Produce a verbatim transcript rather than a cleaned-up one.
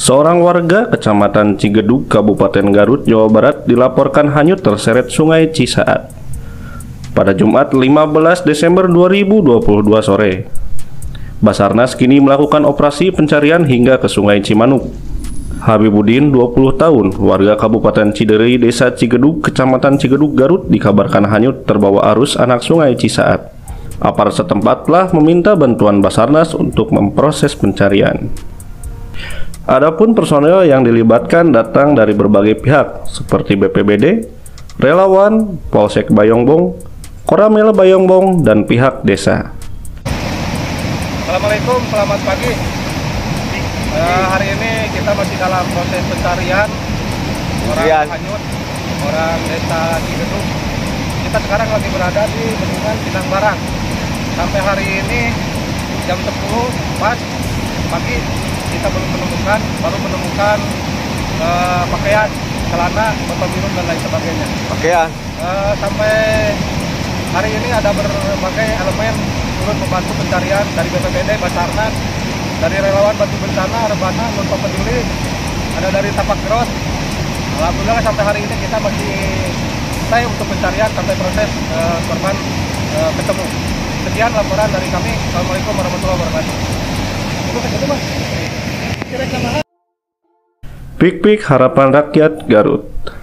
Seorang warga Kecamatan Cigedug, Kabupaten Garut, Jawa Barat dilaporkan hanyut terseret Sungai Cisaat pada Jumat lima belas Desember dua ribu dua puluh dua sore. Basarnas kini melakukan operasi pencarian hingga ke Sungai Cimanuk. Habibudin, dua puluh tahun, warga Kabupaten Cideri, Desa Cigedug, Kecamatan Cigedug, Garut, dikabarkan hanyut terbawa arus anak Sungai Cisaat. Aparat setempat telah meminta bantuan Basarnas untuk memproses pencarian. Adapun personel yang dilibatkan datang dari berbagai pihak seperti B P B D, relawan, Polsek Bayongbong, Koramil Bayongbong, dan pihak desa. Assalamualaikum, selamat pagi. Uh, hari ini kita masih dalam proses pencarian orang ya. hanyut, orang desa Cigedug. Kita sekarang lagi berada di bendungan Pinang Barang. Sampai hari ini jam sepuluh pas pagi kita belum menemukan, baru menemukan uh, pakaian, celana, botol minum dan lain sebagainya. Pakaian. Uh, sampai hari ini ada berbagai elemen turut membantu pencarian dari B P B D, Basarnas, dari relawan bantu bencana, Rebana, Non Peduli, ada dari Tapak Gros. Alhamdulillah sampai hari ini kita masih stay untuk pencarian sampai proses uh, korban uh, ketemu. Sekian laporan dari kami. Assalamualaikum warahmatullahi wabarakatuh. Pik Pik Harapan Rakyat Garut.